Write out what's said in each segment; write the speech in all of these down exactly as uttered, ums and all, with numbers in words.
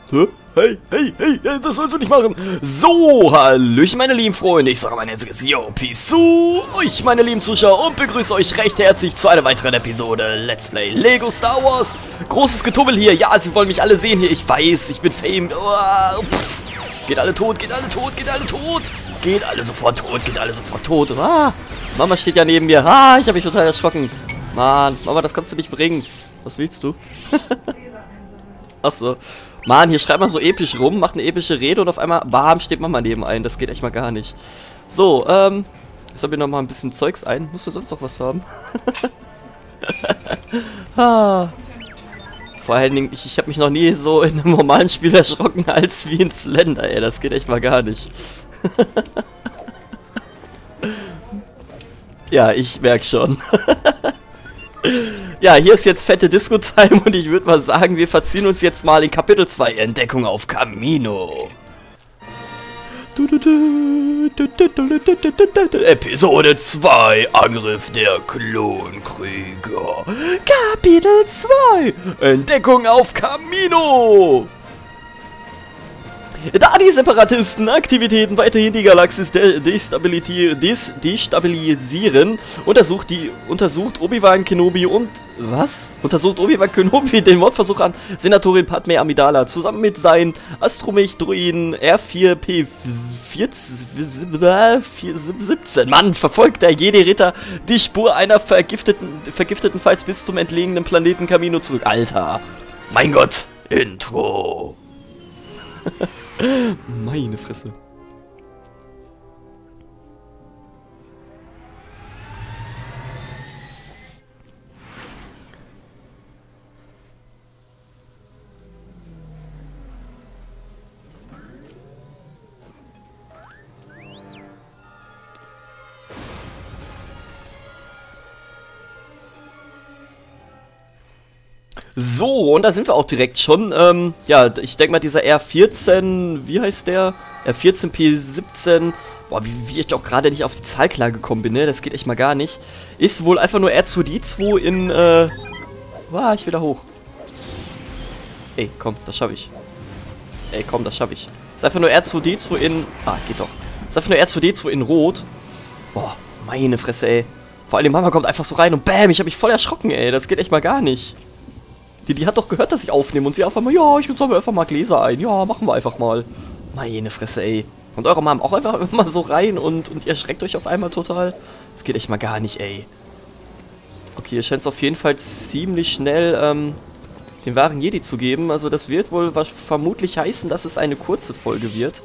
Hä? Hey, hey, hey, hey, das sollst du nicht machen. So, hallöchen meine lieben Freunde, ich sage mein herzliches Yo, Peace zu euch meine lieben Zuschauer und begrüße euch recht herzlich zu einer weiteren Episode Let's Play Lego Star Wars. Großes Getummel hier, ja, sie wollen mich alle sehen hier, ich weiß, ich bin famed. Oh, geht alle tot, geht alle tot, geht alle tot. Geht alle sofort tot, geht alle sofort tot. Ah, Mama steht ja neben mir. Ah, ich habe mich total erschrocken. Mann, Mama, das kannst du nicht bringen. Was willst du? Achso. Mann, hier schreibt man so episch rum, macht eine epische Rede und auf einmal, bam, steht Mama neben ein. Das geht echt mal gar nicht. So, ähm, jetzt habe ich noch mal ein bisschen Zeugs ein. Musst du sonst noch was haben? ah. Vor allen Dingen, ich, ich habe mich noch nie so in einem normalen Spiel erschrocken als wie in Slender, ey. Das geht echt mal gar nicht. Ja, ich merke schon. Ja, hier ist jetzt fette Disco-Time und ich würde mal sagen, wir verziehen uns jetzt mal in Kapitel zwei, Entdeckung auf Kamino. Episode zwei, Angriff der Klonkrieger. Kapitel zwei, Entdeckung auf Kamino. Da die Separatisten Aktivitäten weiterhin die Galaxis de destabilisieren, des destabilisieren, untersucht die untersucht Obi-Wan Kenobi und was? Untersucht Obi-Wan Kenobi den Mordversuch an Senatorin Padme Amidala zusammen mit seinen Astromech-Druiden R vier P siebzehn. Mann, verfolgt der Jedi-Ritter die Spur einer vergifteten vergifteten Falls bis zum entlegenen Planeten Kamino zurück. Alter, mein Gott, Intro. Meine Fresse. So, und da sind wir auch direkt schon. Ähm, ja, ich denke mal, dieser R vierzehn, wie heißt der? R vierzehn P siebzehn, boah, wie, wie ich doch gerade nicht auf die Zahl klar gekommen bin, ne? Das geht echt mal gar nicht. Ist wohl einfach nur R zwei D zwei in, äh, wow, ich will da hoch. Ey, komm, das schaffe ich. Ey, komm, das schaffe ich. Ist einfach nur R zwei D zwei in, ah, geht doch. Ist einfach nur R zwei D zwei in Rot. Boah, meine Fresse, ey. Vor allem Mama kommt einfach so rein und bam, ich habe mich voll erschrocken, ey. Das geht echt mal gar nicht. Die, die hat doch gehört, dass ich aufnehme und sie einfach mal, ja, ich sammle einfach mal Gläser ein. Ja, machen wir einfach mal. Meine Fresse, ey. Und eure Mom auch einfach immer so rein und, und ihr erschreckt euch auf einmal total. Das geht echt mal gar nicht, ey. Okay, ihr scheint es auf jeden Fall ziemlich schnell, ähm, den wahren Jedi zu geben. Also das wird wohl vermutlich heißen, dass es eine kurze Folge wird.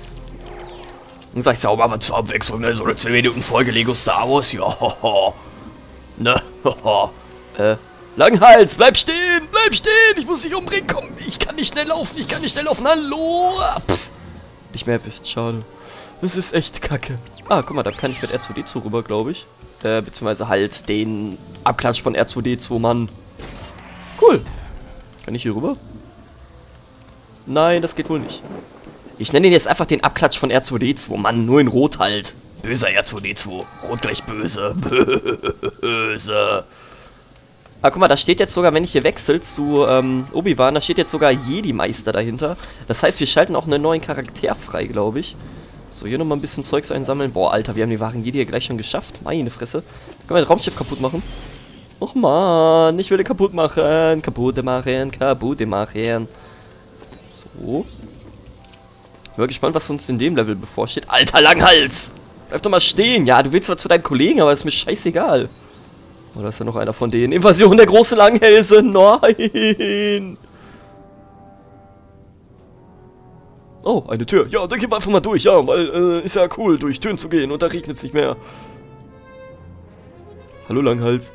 Und sag ich auch mal zur Abwechslung, ne? So eine zehn Minuten Folge Lego Star Wars, ja, haha. Ne, haha. äh. Langhals, bleib stehen, bleib stehen, ich muss dich umbringen, komm, ich kann nicht schnell laufen, ich kann nicht schnell laufen, hallo. Pff. Nicht mehr erwischt, schade. Das ist echt kacke. Ah, guck mal, da kann ich mit R zwei D zwei rüber, glaube ich. Äh, beziehungsweise halt den Abklatsch von R zwei D zwei, Mann. Cool. Kann ich hier rüber? Nein, das geht wohl nicht. Ich nenne ihn jetzt einfach den Abklatsch von R zwei D zwei, Mann, nur in Rot halt. Böser R zwei D zwei, Rot gleich böse, böse. Ah, guck mal, da steht jetzt sogar, wenn ich hier wechsle zu ähm, Obi-Wan, da steht jetzt sogar Jedi-Meister dahinter. Das heißt, wir schalten auch einen neuen Charakter frei, glaube ich. So, hier nochmal ein bisschen Zeugs einsammeln. Boah, Alter, wir haben die wahren Jedi ja gleich schon geschafft. Meine Fresse. Können wir das Raumschiff kaputt machen? Och man, ich will den kaputt machen. Kaputt machen, kaputt machen. So. Ich bin mal gespannt, was uns in dem Level bevorsteht. Alter, Langhals! Bleib doch mal stehen. Ja, du willst zwar zu deinen Kollegen, aber ist mir scheißegal. Oh, da ist ja noch einer von denen. Invasion der großen Langhälse. Nein. Oh, eine Tür. Ja, da gehen wir einfach mal durch. Ja, weil äh, ist ja cool, durch Türen zu gehen. Und da regnet es nicht mehr. Hallo, Langhals.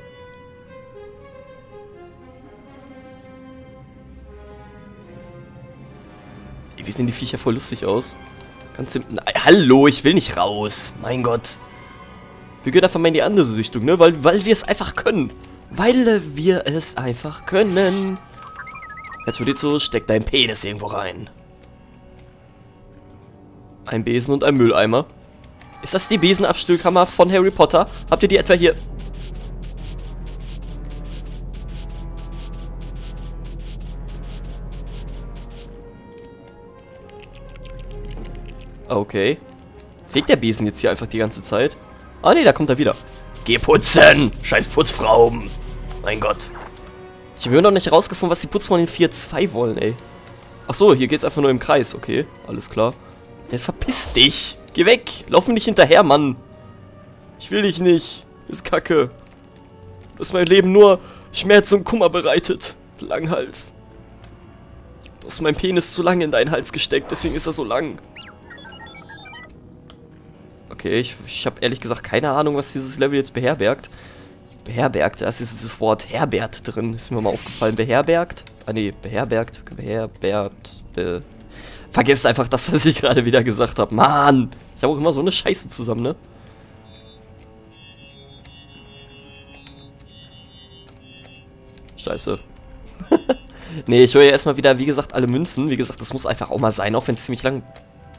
Wie sehen die Viecher voll lustig aus? Ganz simpel. Hallo, ich will nicht raus. Mein Gott. Wir gehen einfach mal in die andere Richtung, ne? Weil, weil wir es einfach können. Weil wir es einfach können. Jetzt wird so, steck deinen Penis irgendwo rein. Ein Besen und ein Mülleimer. Ist das die Besenabstellkammer von Harry Potter? Habt ihr die etwa hier? Okay. Fegt der Besen jetzt hier einfach die ganze Zeit? Ah, nee, da kommt er wieder. Geh putzen! Scheiß Putzfrauen! Mein Gott. Ich habe immer noch nicht herausgefunden, was die Putzfrauen in vier Punkt zwei wollen, ey. Ach so, hier geht's einfach nur im Kreis. Okay, alles klar. Jetzt verpiss dich! Geh weg! Lauf mir nicht hinterher, Mann! Ich will dich nicht! Ist kacke. Das mein Leben nur Schmerz und Kummer bereitet. Langhals. Du hast meinen Penis zu lange in deinen Hals gesteckt, deswegen ist er so lang. Okay, ich, ich habe ehrlich gesagt keine Ahnung, was dieses Level jetzt beherbergt. Beherbergt, da ist dieses Wort Herbert drin. Ist mir mal aufgefallen. Beherbergt? Ah ne, beherbergt. Beherbergt. Be Vergesst einfach das, was ich gerade wieder gesagt habe. Mann! Ich habe auch immer so eine Scheiße zusammen, ne? Scheiße. Ne, ich hole ja erstmal wieder, wie gesagt, alle Münzen. Wie gesagt, das muss einfach auch mal sein, auch wenn es ziemlich lang...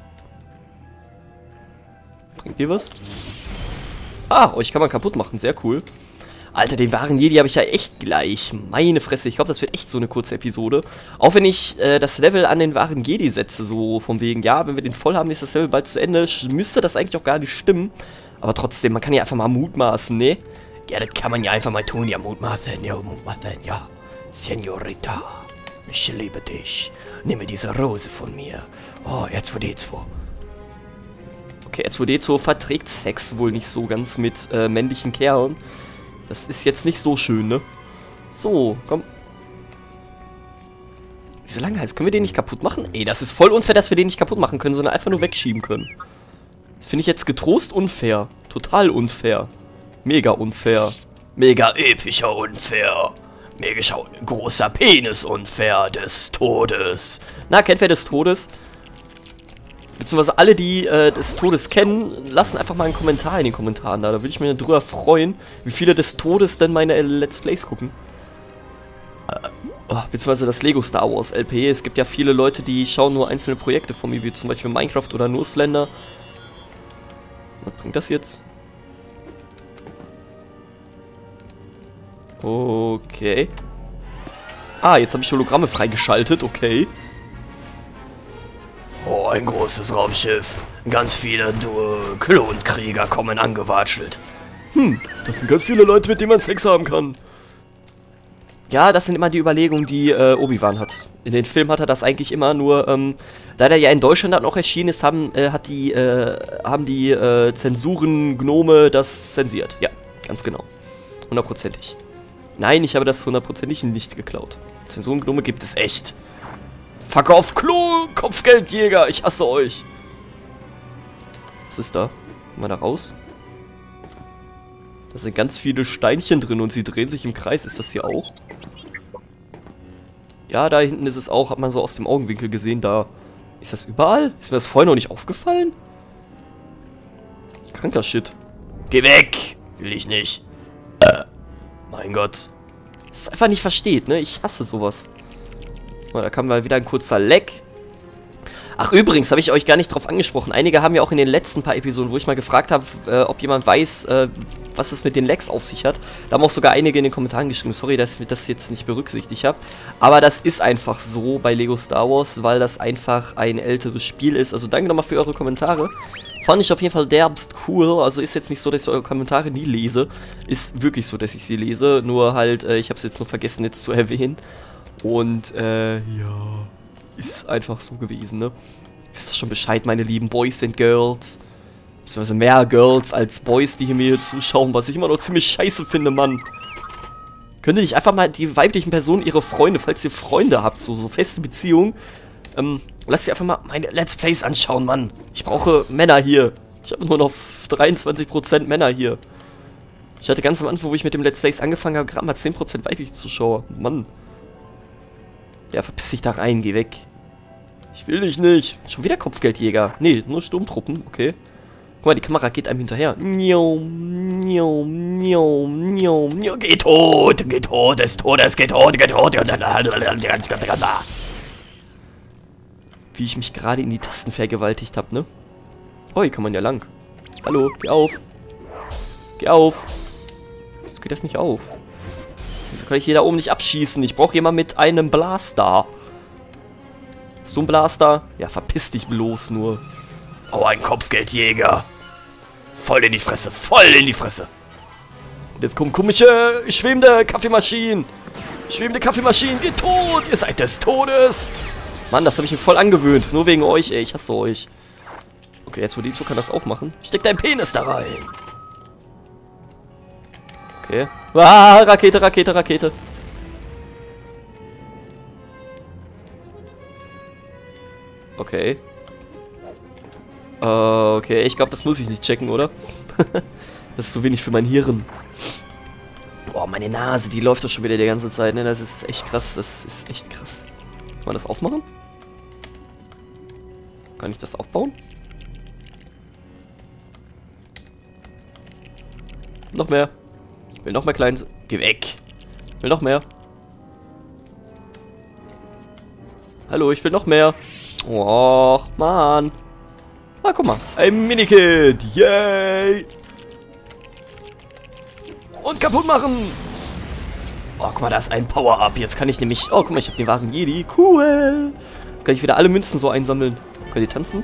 Bringt dir was? Ah, euch kann man kaputt machen, sehr cool. Alter, den wahren Jedi habe ich ja echt gleich. Meine Fresse, ich glaube, das wird echt so eine kurze Episode. Auch wenn ich äh, das Level an den wahren Jedi setze, so von wegen, ja, wenn wir den voll haben, ist das Level bald zu Ende. Müsste das eigentlich auch gar nicht stimmen. Aber trotzdem, man kann ja einfach mal mutmaßen, ne? Ja, das kann man ja einfach mal tun, ja, mutmaßen, ja, mutmaßen, ja. Senorita, ich liebe dich. Nimm mir diese Rose von mir. Oh, R zwei D zwei. Okay, R zwei D zwei verträgt Sex wohl nicht so ganz mit äh, männlichen Kerlen. Das ist jetzt nicht so schön, ne? So, komm. Diese Langhals, können wir den nicht kaputt machen? Ey, das ist voll unfair, dass wir den nicht kaputt machen können, sondern einfach nur wegschieben können. Das finde ich jetzt getrost unfair. Total unfair. Mega unfair. Mega epischer unfair. Mega großer Penis unfair des Todes. Na, kennt wer des Todes? Beziehungsweise alle, die äh, des Todes kennen, lassen einfach mal einen Kommentar in den Kommentaren da. Da würde ich mich drüber freuen, wie viele des Todes denn meine Let's Plays gucken. Oh, beziehungsweise das Lego Star Wars L P. Es gibt ja viele Leute, die schauen nur einzelne Projekte von mir, wie zum Beispiel Minecraft oder nur Slender. Was bringt das jetzt? Okay. Ah, jetzt habe ich Hologramme freigeschaltet, okay. Oh, ein großes Raumschiff. Ganz viele du Klonkrieger kommen angewatschelt. Hm, das sind ganz viele Leute, mit denen man Sex haben kann. Ja, das sind immer die Überlegungen, die äh, Obi-Wan hat. In den Filmen hat er das eigentlich immer, nur, ähm, da der ja in Deutschland dann auch erschienen ist, haben, äh, hat die, äh, haben die äh, Zensuren-Gnome das zensiert. Ja, ganz genau. Hundertprozentig. Nein, ich habe das hundertprozentig nicht geklaut. Zensuren-Gnome gibt es echt. Fuck off, Klo, Kopfgeldjäger, ich hasse euch. Was ist da? Mal da raus. Da sind ganz viele Steinchen drin und sie drehen sich im Kreis. Ist das hier auch? Ja, da hinten ist es auch. Hat man so aus dem Augenwinkel gesehen. Da ist das überall? Ist mir das vorher noch nicht aufgefallen? Kranker Shit. Geh weg! Will ich nicht. Äh. Mein Gott. Das ist einfach nicht versteht, ne? Ich hasse sowas. Oh, da kam mal wieder ein kurzer Leck. Ach, übrigens, habe ich euch gar nicht drauf angesprochen. Einige haben ja auch in den letzten paar Episoden, wo ich mal gefragt habe, äh, ob jemand weiß, äh, was es mit den Lecks auf sich hat. Da haben auch sogar einige in den Kommentaren geschrieben. Sorry, dass ich das jetzt nicht berücksichtigt habe. Aber das ist einfach so bei Lego Star Wars, weil das einfach ein älteres Spiel ist. Also danke nochmal für eure Kommentare. Fand ich auf jeden Fall derbst cool. Also ist jetzt nicht so, dass ich eure Kommentare nie lese. Ist wirklich so, dass ich sie lese. Nur halt, äh, ich habe es jetzt nur vergessen jetzt zu erwähnen. Und, äh, ja... Ist einfach so gewesen, ne? Wisst ihr schon Bescheid, meine lieben Boys and Girls. Beziehungsweise mehr Girls als Boys, die hier mir zuschauen, was ich immer noch ziemlich scheiße finde, Mann. Könnt ihr nicht einfach mal die weiblichen Personen, ihre Freunde, falls ihr Freunde habt, so, so feste Beziehungen, ähm, lasst ihr einfach mal meine Let's Plays anschauen, Mann. Ich brauche Männer hier. Ich habe nur noch dreiundzwanzig Prozent Männer hier. Ich hatte ganz am Anfang, wo ich mit dem Let's Plays angefangen habe, gerade mal zehn Prozent weibliche Zuschauer. Mann. Ja, verpiss dich da rein, geh weg. Ich will dich nicht. Schon wieder Kopfgeldjäger. Nee, nur Sturmtruppen, okay. Guck mal, die Kamera geht einem hinterher. Njom, njom, njom, njom, njom. Geh tot, geh tot, des Todes, geh tot, geh tot. Wie ich mich gerade in die Tasten vergewaltigt habe, ne? Oh, hier kann man ja lang. Hallo, geh auf. Geh auf. Jetzt geht das nicht auf. Wieso kann ich hier da oben nicht abschießen? Ich brauche jemanden mit einem Blaster. Hast du einen Blaster? Ja, verpiss dich bloß nur. Oh, ein Kopfgeldjäger. Voll in die Fresse, voll in die Fresse. Und jetzt kommen komische, schwebende Kaffeemaschinen. Schwebende Kaffeemaschinen, geht tot. Ihr seid des Todes. Mann, das habe ich mir voll angewöhnt. Nur wegen euch, ey. Ich hasse euch. Okay, jetzt wo die zu kann das aufmachen. Steck deinen Penis da rein. Okay. Ah, Rakete, Rakete, Rakete. Okay. Äh, okay, ich glaube, das muss ich nicht checken, oder? Das ist zu wenig für mein Hirn. Boah, meine Nase, die läuft doch schon wieder die ganze Zeit, ne? Das ist echt krass, das ist echt krass. Kann man das aufmachen? Kann ich das aufbauen? Noch mehr. Ich will noch mehr klein. Geh weg. Ich will noch mehr. Hallo, ich will noch mehr. Och, Mann. Ah, guck mal. Ein Minikit. Yay. Und kaputt machen. Oh, guck mal, da ist ein Power-Up. Jetzt kann ich nämlich... Oh, guck mal, ich habe den wahren Jedi. Cool. Jetzt kann ich wieder alle Münzen so einsammeln. Können die tanzen?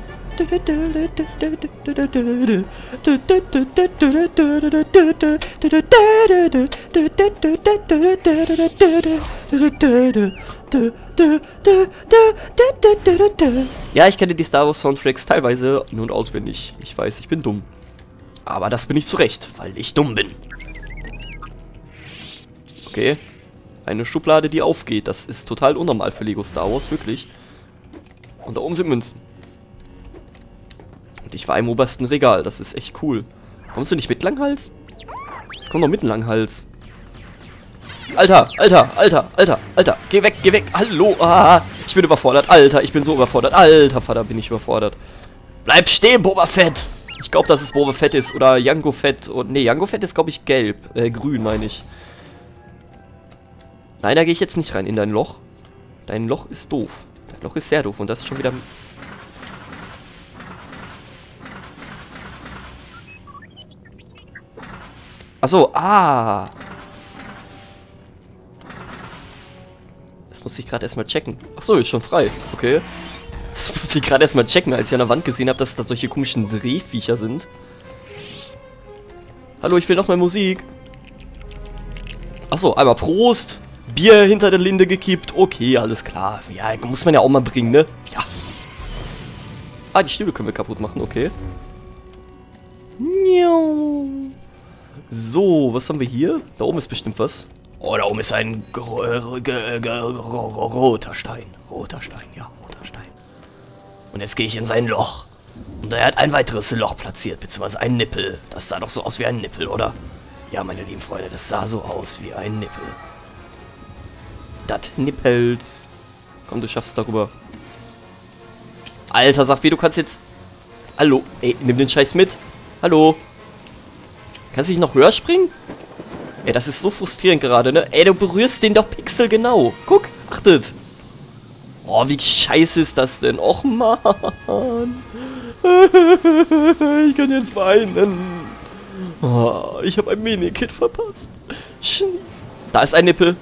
Ja, ich kenne die Star Wars Soundtracks teilweise in- und auswendig. Ich weiß, ich bin dumm. Aber das bin ich zu Recht, weil ich dumm bin. Okay. Eine Schublade, die aufgeht. Das ist total unnormal für Lego Star Wars, wirklich. Und da oben sind Münzen. Und ich war im obersten Regal. Das ist echt cool. Kommst du nicht mit Langhals? Jetzt komm doch mit Langhals. Alter, Alter, Alter, Alter, Alter. Geh weg, geh weg. Hallo. Ah, ich bin überfordert. Alter, ich bin so überfordert. Alter Vater, bin ich überfordert. Bleib stehen, Boba Fett. Ich glaube, dass es Boba Fett ist. Oder Jango Fett. Und nee, Jango Fett ist, glaube ich, gelb. Äh, grün, meine ich. Nein, da gehe ich jetzt nicht rein in dein Loch. Dein Loch ist doof. Dein Loch ist sehr doof. Und das ist schon wieder... Achso, ah. Das musste ich gerade erstmal checken. Achso, ist schon frei. Okay. Das musste ich gerade erstmal checken, als ich an der Wand gesehen habe, dass da solche komischen Drehviecher sind. Hallo, ich will noch mehr Musik. Achso, einmal Prost. Bier hinter der Linde gekippt. Okay, alles klar. Ja, muss man ja auch mal bringen, ne? Ja. Ah, die Stühle können wir kaputt machen, okay. So, was haben wir hier? Da oben ist bestimmt was. Oh, da oben ist ein roter Stein. Roter Stein, ja, roter Stein. Und jetzt gehe ich in sein Loch. Und er hat ein weiteres Loch platziert, beziehungsweise ein Nippel. Das sah doch so aus wie ein Nippel, oder? Ja, meine lieben Freunde, das sah so aus wie ein Nippel. Das Nippels. Komm, du schaffst darüber. Alter, sag wie, du kannst jetzt... Hallo, ey, nimm den Scheiß mit. Hallo. Kannst du nicht noch höher springen? Ey, das ist so frustrierend gerade, ne? Ey, du berührst den doch pixelgenau. Guck, achtet. Oh, wie scheiße ist das denn? Och, Mann. Ich kann jetzt weinen. Oh, ich habe ein Minikit verpasst. Da ist ein Nippel.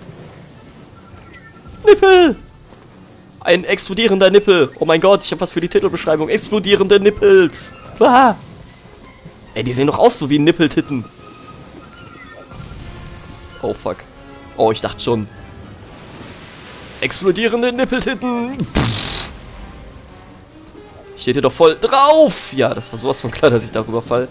Nippel! Ein explodierender Nippel. Oh mein Gott, ich habe was für die Titelbeschreibung. Explodierende Nippels. Ah. Ey, die sehen doch aus so wie Nippeltitten. Oh, fuck. Oh, ich dachte schon. Explodierende Nippeltitten. Pff. Steht hier doch voll drauf. Ja, das war sowas von klar, dass ich darüber fall.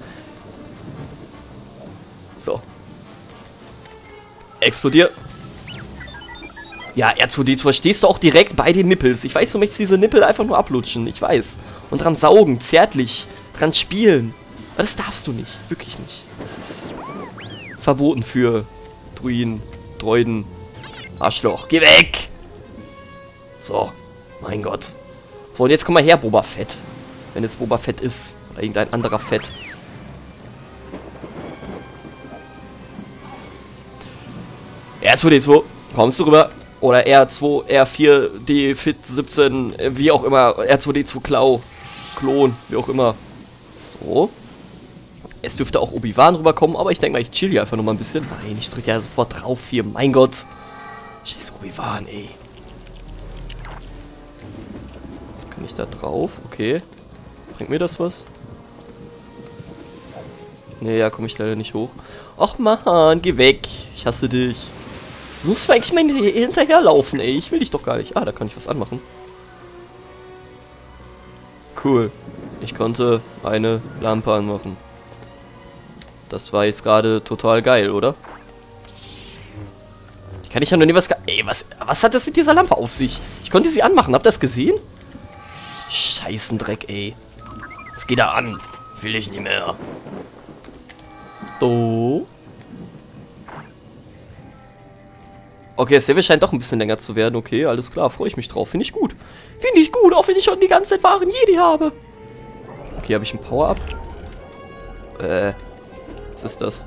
So. Explodier. Ja, R zwei D zwei stehst du auch direkt bei den Nippels. Ich weiß, du möchtest diese Nippel einfach nur ablutschen. Ich weiß. Und dran saugen, zärtlich, dran spielen. Aber das darfst du nicht. Wirklich nicht. Das ist verboten für Druiden, Droiden. Arschloch. Geh weg! So. Mein Gott. So, und jetzt komm mal her, Boba Fett. Wenn es Boba Fett ist. Oder irgendein anderer Fett. R zwei D zwei. Kommst du rüber? Oder R zwei, R vier, D Fit siebzehn, wie auch immer. R zwei D zwei Klau. Klon, wie auch immer. So. Es dürfte auch Obi-Wan rüberkommen, aber ich denke mal, ich chill hier einfach nochmal ein bisschen. Nein, ich drücke ja sofort drauf hier. Mein Gott. Scheiß Obi-Wan, ey. Jetzt kann ich da drauf. Okay. Bringt mir das was? Nee, ja, komme ich leider nicht hoch. Och man, geh weg. Ich hasse dich. Du musst mir eigentlich mal hinterherlaufen, ey. Ich will dich doch gar nicht. Ah, da kann ich was anmachen. Cool. Ich konnte eine Lampe anmachen. Das war jetzt gerade total geil, oder? Die kann ich ja nur nie was... Ey, was, was hat das mit dieser Lampe auf sich? Ich konnte sie anmachen. Habt ihr das gesehen? Scheißendreck, ey. Es geht da an. Will ich nicht mehr. So. Okay, das Level scheint doch ein bisschen länger zu werden. Okay, alles klar. Freue ich mich drauf. Finde ich gut. Finde ich gut, auch wenn ich schon die ganze Zeit wahren Jedi habe. Okay, habe ich ein Power-Up? Äh. Was ist das?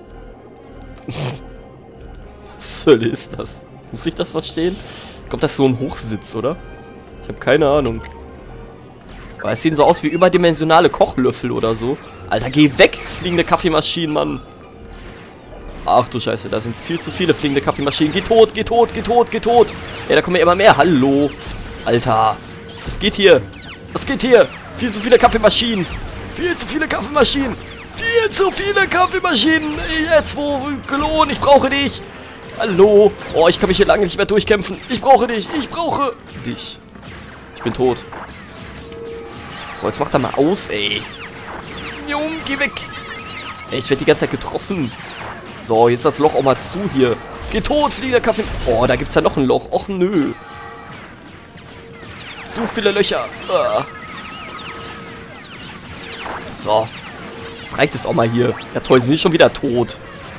Was zur Hölle ist das? Muss ich das verstehen? Ich glaube, das ist so ein Hochsitz, oder? Ich habe keine Ahnung. Aber es sehen so aus wie überdimensionale Kochlöffel oder so. Alter, geh weg, fliegende Kaffeemaschinen, Mann. Ach du Scheiße, da sind viel zu viele fliegende Kaffeemaschinen. Geh tot, geh tot, geh tot, geh tot. Ja, da kommen ja immer mehr. Hallo. Alter. Was geht hier? Was geht hier? Viel zu viele Kaffeemaschinen. Viel zu viele Kaffeemaschinen. Viel zu viele Kaffeemaschinen. Jetzt wo, Klon, ich brauche dich. Hallo. Oh, ich kann mich hier lange nicht mehr durchkämpfen. Ich brauche dich. Ich brauche dich. Ich bin tot. So, jetzt macht er mal aus, ey. Jung, geh weg. Ey, ich werde die ganze Zeit getroffen. So, jetzt das Loch auch mal zu hier. Geh tot, fliegender Kaffee. Oh, da gibt's ja noch ein Loch. Och, nö. Zu viele Löcher. Ah. So. Jetzt reicht es auch mal hier. Ja toll, sind wir schon wieder tot.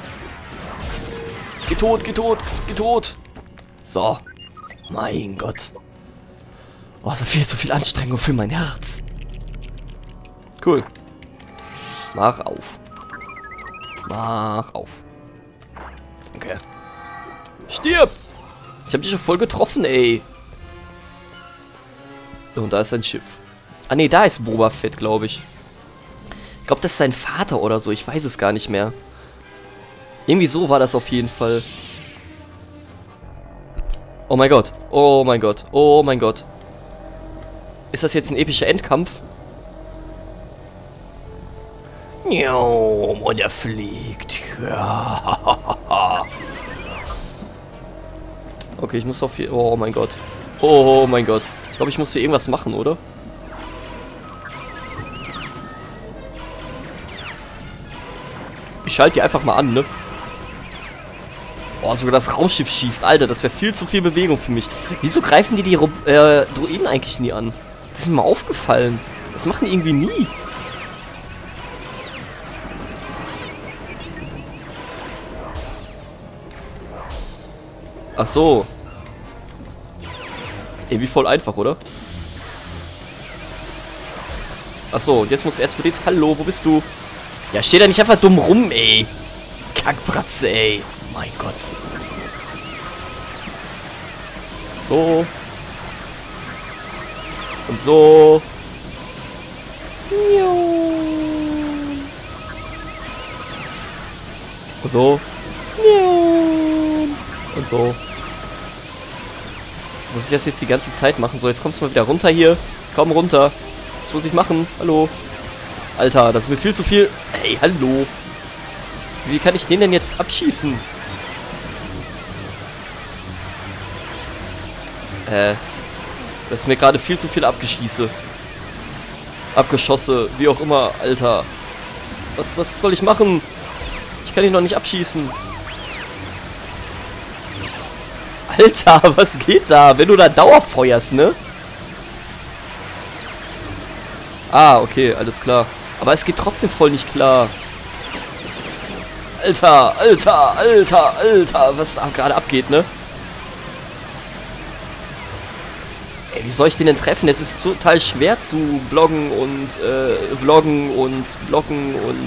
Geh tot, geh tot, geh tot. So. Mein Gott. Oh, da fehlt so viel Anstrengung für mein Herz. Cool. Mach auf. Mach auf. Okay. Stirb! Ich hab dich schon voll getroffen, ey. Und da ist ein Schiff. Ah ne, da ist Boba Fett, glaube ich. Ich glaube, das ist sein Vater oder so. Ich weiß es gar nicht mehr. Irgendwie so war das auf jeden Fall. Oh mein Gott. Oh mein Gott. Oh mein Gott. Ist das jetzt ein epischer Endkampf? Und er fliegt. Okay, ich muss auf hier... Oh mein Gott. Oh mein Gott. Ich glaube, ich muss hier irgendwas machen, oder? Ich schalte die einfach mal an, ne? Oh, sogar das Raumschiff schießt. Alter, das wäre viel zu viel Bewegung für mich. Wieso greifen die die Ro äh, Droiden eigentlich nie an? Das ist mir mal aufgefallen. Das machen die irgendwie nie. Ach so. Irgendwie voll einfach, oder? Ach so, und jetzt muss er zu dir... Hallo, wo bist du? Ja, steh da nicht einfach dumm rum, ey. Kackbratze, ey. Mein Gott. So. Und so. Und so. Und so. Muss ich das jetzt die ganze Zeit machen? So, jetzt kommst du mal wieder runter hier. Komm runter. Was muss ich machen? Hallo. Alter, das ist mir viel zu viel. Hey, hallo. Wie kann ich den denn jetzt abschießen? Äh. Das ist mir gerade viel zu viel abgeschieße. Abgeschosse, wie auch immer, Alter. Was, was soll ich machen? Ich kann ihn noch nicht abschießen. Alter, was geht da? Wenn du da Dauerfeuerst, ne? Ah, okay, alles klar. Aber es geht trotzdem voll nicht klar. Alter, Alter, Alter, Alter. Was da gerade abgeht, ne? Ey, wie soll ich den denn treffen? Es ist total schwer zu bloggen und äh, vloggen und blocken und...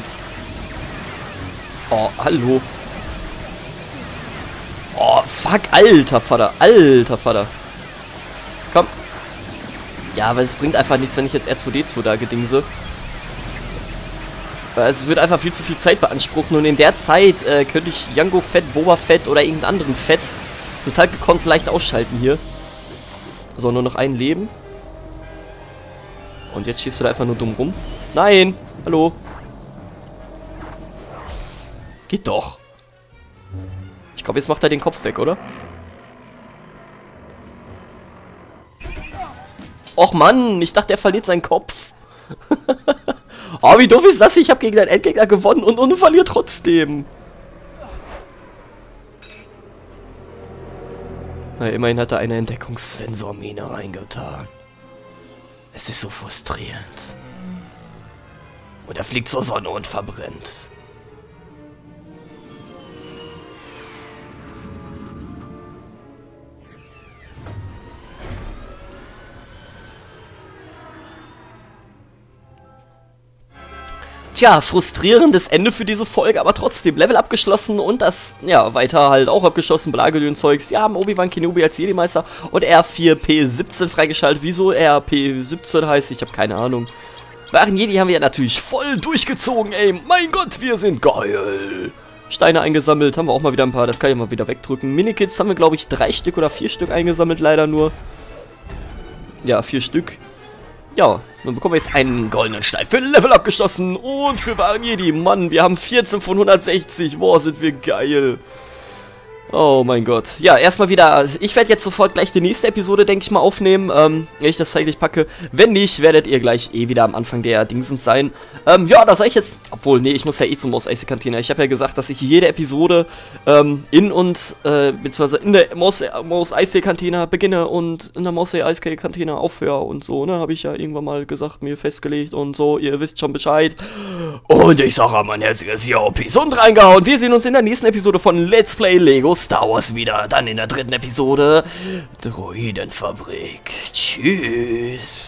Oh, hallo. Oh, fuck, alter Vater, alter Vater. Komm. Ja, aber es bringt einfach nichts, wenn ich jetzt R zwei D zwei da gedingse. Weil es wird einfach viel zu viel Zeit beanspruchen und in der Zeit äh, könnte ich Jango Fett, Boba Fett oder irgendeinen anderen Fett total gekonnt leicht ausschalten hier. So, nur noch ein Leben. Und jetzt schießt du da einfach nur dumm rum. Nein! Hallo? Geht doch. Ich glaube, jetzt macht er den Kopf weg, oder? Och Mann, ich dachte, er verliert seinen Kopf. Oh, wie doof ist das? Ich habe gegen deinen Endgegner gewonnen und, und verliere trotzdem. Na, immerhin hat er eine Entdeckungssensormine reingetan. Es ist so frustrierend. Und er fliegt zur Sonne und verbrennt. Tja, frustrierendes Ende für diese Folge, aber trotzdem Level abgeschlossen und das, ja, weiter halt auch abgeschlossen, Blagedön-Zeugs. Wir haben Obi-Wan Kenobi als Jedi-Meister und R vier P siebzehn freigeschaltet. Wieso R P siebzehn heißt, ich habe keine Ahnung. Waren Jedi haben wir natürlich voll durchgezogen, ey. Mein Gott, wir sind geil. Steine eingesammelt, haben wir auch mal wieder ein paar, das kann ich mal wieder wegdrücken. Minikits haben wir, glaube ich, drei Stück oder vier Stück eingesammelt, leider nur. Ja, vier Stück. Ja, dann bekommen wir jetzt einen goldenen Stein für Level abgeschlossen und für Waren Jedi. Mann, wir haben vierzehn von hundertsechzig. Boah, sind wir geil. Oh mein Gott. Ja, erstmal wieder, ich werde jetzt sofort gleich die nächste Episode, denke ich mal, aufnehmen, ähm, wenn ich das zeitlich packe. Wenn nicht, werdet ihr gleich eh wieder am Anfang der Dingsens sein. Ähm, ja, da soll ich jetzt, obwohl, nee, ich muss ja eh zum Mos Eisley Cantina. Ich habe ja gesagt, dass ich jede Episode ähm, in und, äh, beziehungsweise in der Mos, Mos Eisley Cantina beginne und in der Mos Eisley Cantina aufhöre und so, ne, habe ich ja irgendwann mal gesagt, mir festgelegt und so, ihr wisst schon Bescheid. Und ich sage mein herzliches Yo, Peace und reingehauen. Wir sehen uns in der nächsten Episode von Let's Play Lego Star Wars wieder. Dann in der dritten Episode Droidenfabrik. Tschüss.